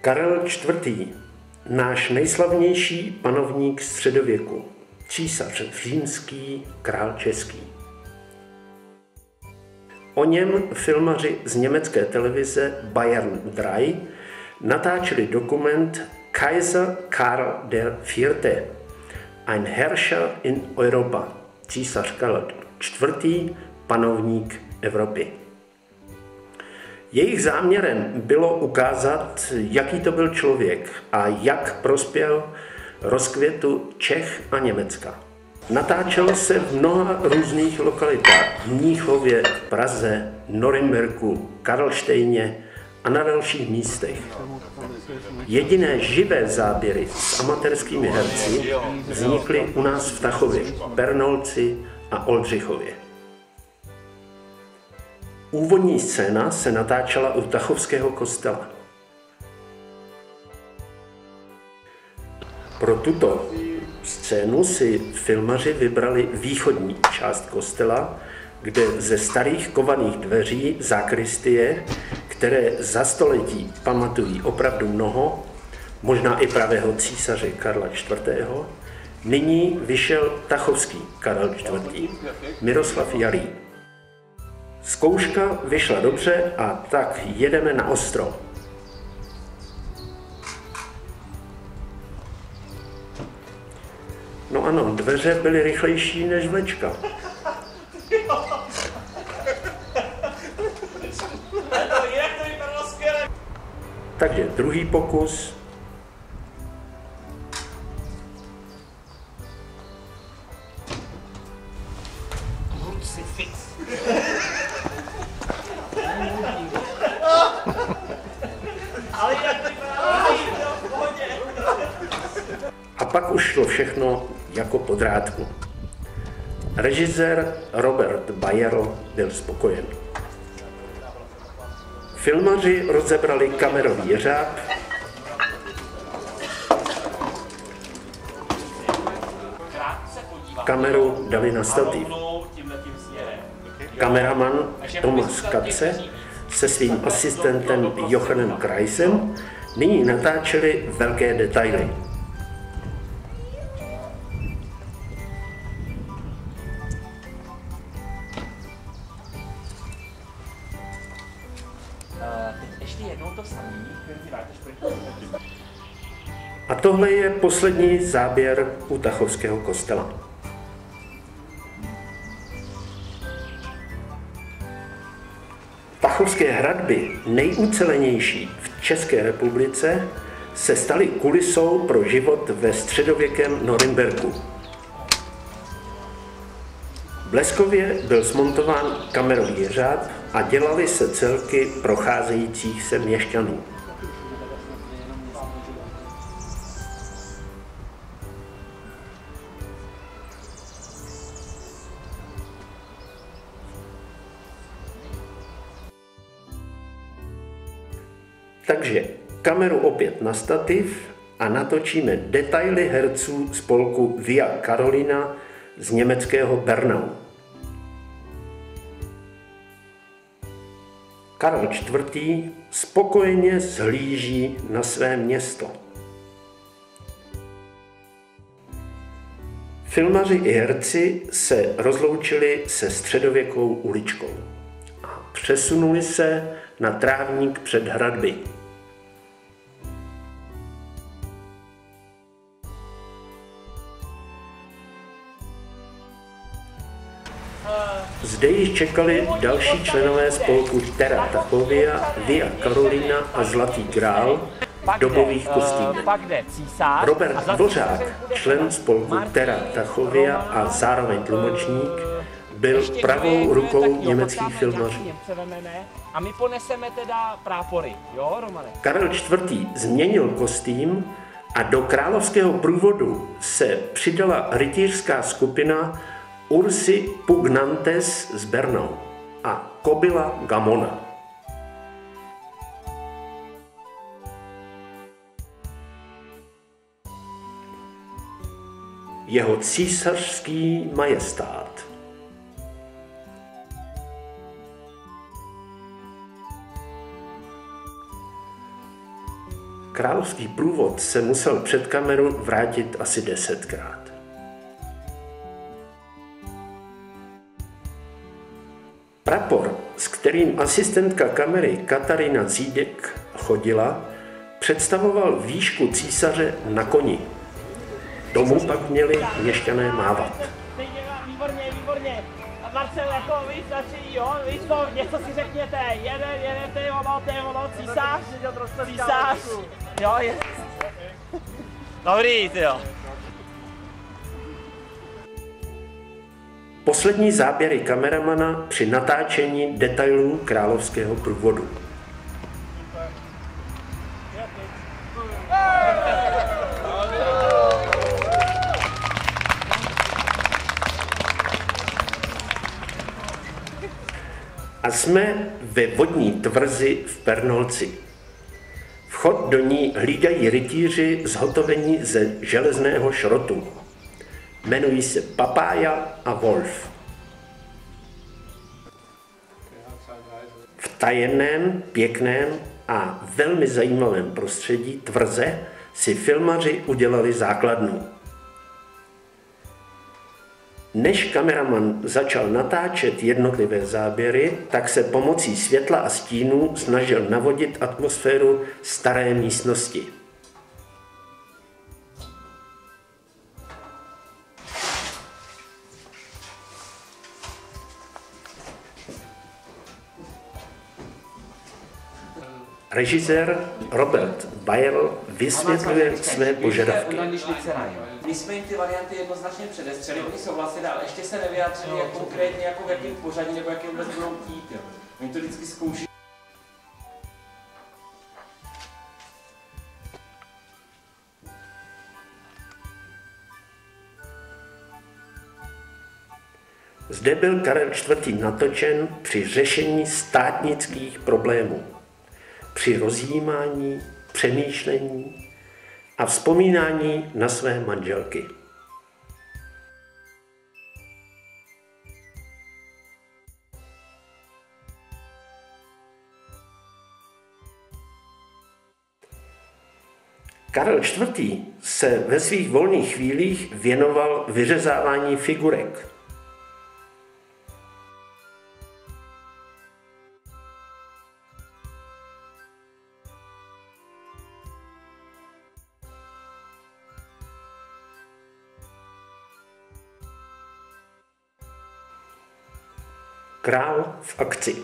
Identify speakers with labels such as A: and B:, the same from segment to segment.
A: Karel IV., náš nejslavnější panovník středověku, císař římský, král český. O něm filmaři z německé televize Bayern 3 natáčeli dokument Kaiser Karl der IV., ein Herrscher in Europa, císař Karel IV., panovník Evropy. Jejich záměrem bylo ukázat, jaký to byl člověk a jak prospěl rozkvětu Čech a Německa. Natáčelo se v mnoha různých lokalitách, v Mnichově, Praze, Norimberku, Karlštejně a na dalších místech. Jediné živé záběry s amatérskými herci vznikly u nás v Tachově, Bernolci a Oldřichově. Úvodní scéna se natáčela u Tachovského kostela. Pro tuto scénu si filmaři vybrali východní část kostela, kde ze starých kovaných dveří sakristie, které za století pamatují opravdu mnoho, možná i pravého císaře Karla IV., nyní vyšel tachovský Karel IV., Miroslav Jarý. Zkouška vyšla dobře a tak jedeme na ostro. No ano, dveře byly rychlejší než vlečka. Takže druhý pokus. A pak už šlo všechno jako po drátku. Režisér Robert Bayer byl spokojen. Filmaři rozebrali kamerový jeřáb, kameru dali na stativ. Kameraman Thomas Katze se svým asistentem Johannem Kreisem nyní natáčeli velké detaily. A tohle je poslední záběr u Tachovského kostela. Tachovské hradby, nejucelenější v České republice, se staly kulisou pro život ve středověkém Norimberku. Bleskově byl smontován kamerový jeřáb a dělaly se celky procházejících se měšťanů. Takže kameru opět na stativ a natočíme detaily herců spolku Via Carolina z německého Bernau. Karel IV. Spokojeně zhlíží na své město. Filmaři i herci se rozloučili se středověkou uličkou a přesunuli se na trávník před hradby. Zde již čekali další členové spolku Terra Tachovia, Via Carolina a Zlatý král v dobových kostýmech. Robert Dvořák, člen spolku Terra Tachovia a zároveň tlumočník, byl pravou rukou německých filmařů.
B: A my poneseme teda prápory, jo, Romane?
A: Karel IV. Změnil kostým a do královského průvodu se přidala rytířská skupina Ursi Pugnantes z Bernau a Kobila Gamona. Jeho císařský majestát. královský průvod se musel před kameru vrátit asi 10krát. Prapor, s kterým asistentka kamery Katarína Cídek chodila, představoval výšku císaře na koni. Tomu pak měli měšťané mávat.
B: Výborně, výborně. A Marcel, jako víc začí, jo, víc to, něco si řekněte. Jeden, to je ono, císař, jo, je. Dobrý, jo.
A: Poslední záběry kameramana při natáčení detailů královského průvodu. A jsme ve vodní tvrzi v Pernolci. Vchod do ní hlídají rytíři zhotovení ze železného šrotu. Jmenují se Papája a Wolf. V tajemném, pěkném a velmi zajímavém prostředí tvrze si filmaři udělali základnu. Než kameraman začal natáčet jednotlivé záběry, tak se pomocí světla a stínů snažil navodit atmosféru staré místnosti. Režisér Robert Bayer vysvětluje své požadavky.
C: My jsme jim ty varianty jednoznačně předestřeli, oni souhlasili, ale ještě se nevyjádřili jak konkrétně, jako v jakém pořadí nebo jakým vůbec budou chtít. Jo. Oni to vždycky zkouší.
A: Zde byl Karel IV. Natočen při řešení státnických problémů, při rozjímání, přemýšlení a vzpomínání na své manželky. Karel IV. Se ve svých volných chvílích věnoval vyřezávání figurek. Král v akci.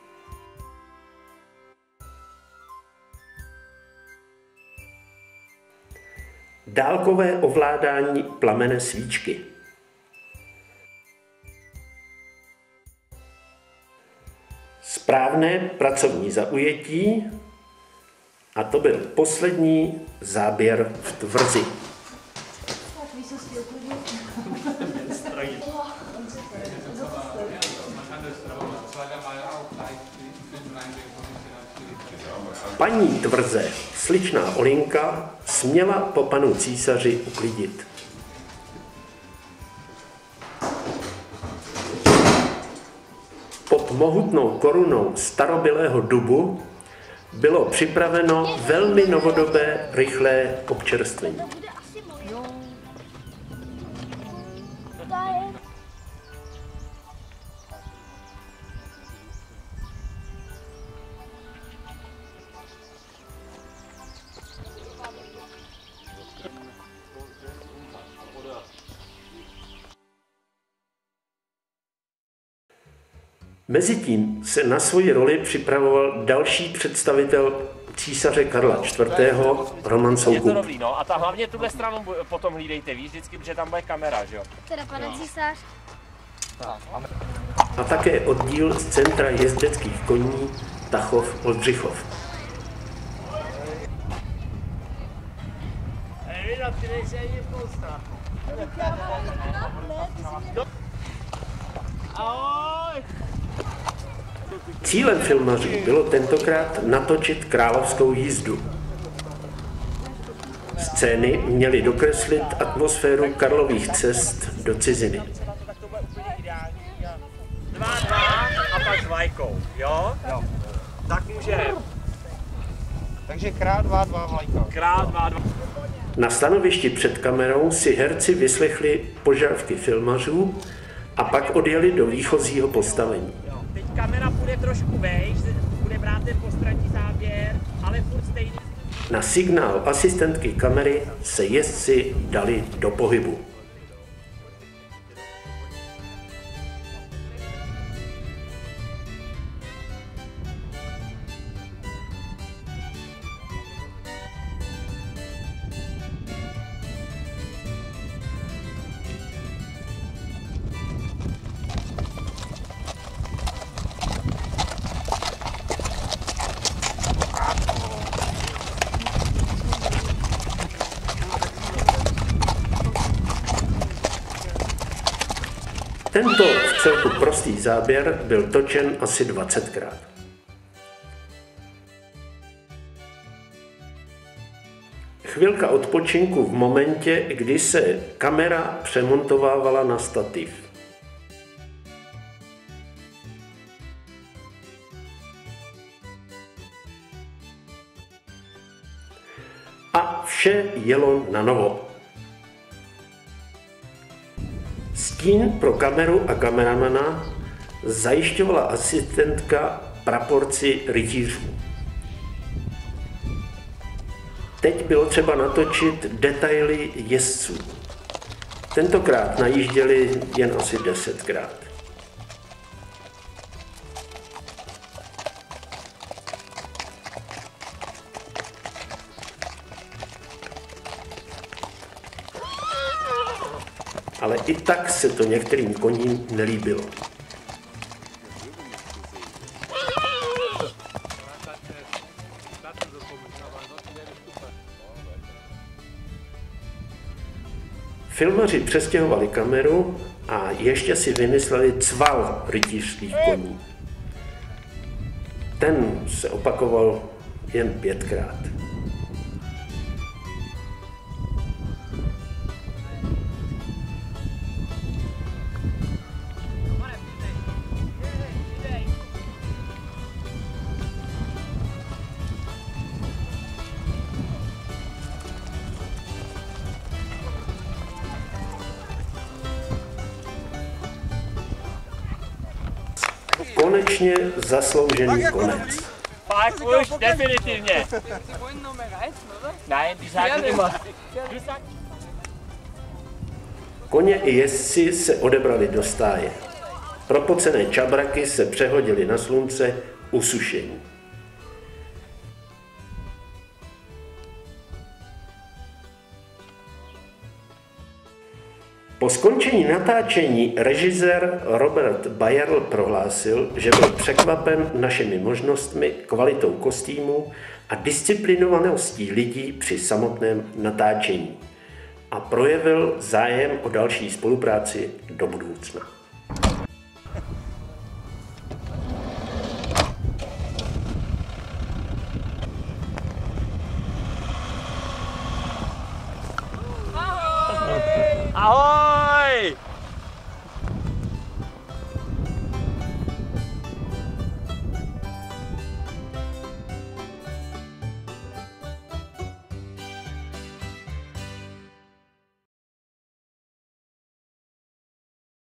A: Dálkové ovládání plamene svíčky. Správné pracovní zaujetí a to byl poslední záběr v tvrzi. Paní tvrze, sličná Olinka, směla po panu císaři uklidit. Pod mohutnou korunou starobylého dubu bylo připraveno velmi novodobé rychlé občerstvení. Mezitím se na svoji roli připravoval další představitel císaře Karla IV. Roman Soukup.
B: Je to dobrý, no a tam hlavně tuhle stranu potom hlídejte, víš, vždycky, protože tam bude kamera, že jo?
D: Teda pane císař.
A: A také oddíl z centra jezdeckých koní Tachov-Oldřichov. Cílem filmařů bylo tentokrát natočit královskou jízdu. Scény měly dokreslit atmosféru Karlových cest do ciziny.
B: 2-2 a pak s vlajkou, jo? Jo. Tak může.
D: Takže krát 2 vlajka.
B: Krát 2.
A: Na stanovišti před kamerou si herci vyslechli požadavky filmařů a pak odjeli do výchozího postavení.
B: Teď kamera půjde trošku vejš, bude brát ten postranní záběr, ale furt stejný.
A: Na signál asistentky kamery se jezdci dali do pohybu. Tento vcelku prostý záběr byl točen asi 20krát. Chvilka odpočinku v momentě, kdy se kamera přemontovávala na stativ. A vše jelo na novo. Stín pro kameru a kameramana zajišťovala asistentka praporci rytířů. Teď bylo třeba natočit detaily jezdců. Tentokrát najížděli jen asi 10krát. Ale i tak se to některým koním nelíbilo. Filmaři přestěhovali kameru a ještě si vymysleli cval rytířských koní. Ten se opakoval jen 5krát. Konečně zasloužený konec.
B: Fakt už, definitivně. Nein, die sagen immer.
A: Koně i jezdci se odebrali do stáje. Propocené čabraky se přehodily na slunce usušení. Po skončení natáčení režisér Robert Bayerl prohlásil, že byl překvapen našimi možnostmi, kvalitou kostýmů a disciplinovaností lidí při samotném natáčení a projevil zájem o další spolupráci do budoucna.